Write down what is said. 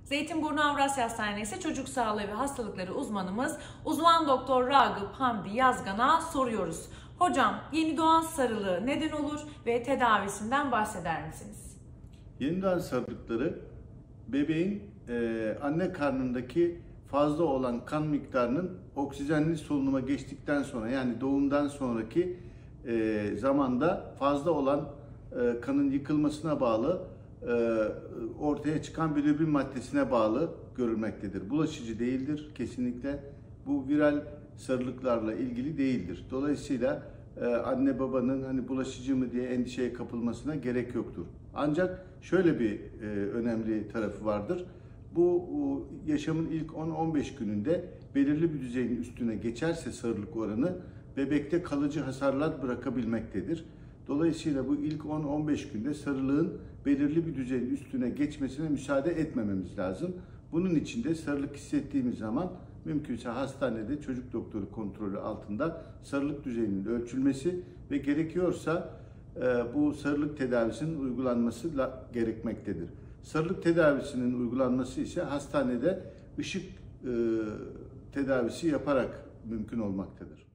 Zeytinburnu Avrasya Hastanesi Çocuk Sağlığı ve Hastalıkları uzmanımız uzman doktor Ragıp Hamdi Yazgan'a soruyoruz. Hocam, yeni doğan sarılığı neden olur ve tedavisinden bahseder misiniz? Yeni doğan sarılıkları bebeğin anne karnındaki fazla olan kan miktarının oksijenli solunuma geçtikten sonra, yani doğumdan sonraki zamanda fazla olan kanın yıkılmasına bağlı ortaya çıkan bilirubin maddesine bağlı görülmektedir. Bulaşıcı değildir kesinlikle. Bu viral sarılıklarla ilgili değildir. Dolayısıyla anne babanın hani bulaşıcı mı diye endişeye kapılmasına gerek yoktur. Ancak şöyle bir önemli tarafı vardır. Bu yaşamın ilk 10-15 gününde belirli bir düzeyin üstüne geçerse sarılık oranı bebekte kalıcı hasarlar bırakabilmektedir. Dolayısıyla bu ilk 10-15 günde sarılığın belirli bir düzeyin üstüne geçmesine müsaade etmememiz lazım. Bunun için de sarılık hissettiğimiz zaman mümkünse hastanede çocuk doktoru kontrolü altında sarılık düzeyinin ölçülmesi ve gerekiyorsa bu sarılık tedavisinin uygulanması gerekmektedir. Sarılık tedavisinin uygulanması ise hastanede ışık tedavisi yaparak mümkün olmaktadır.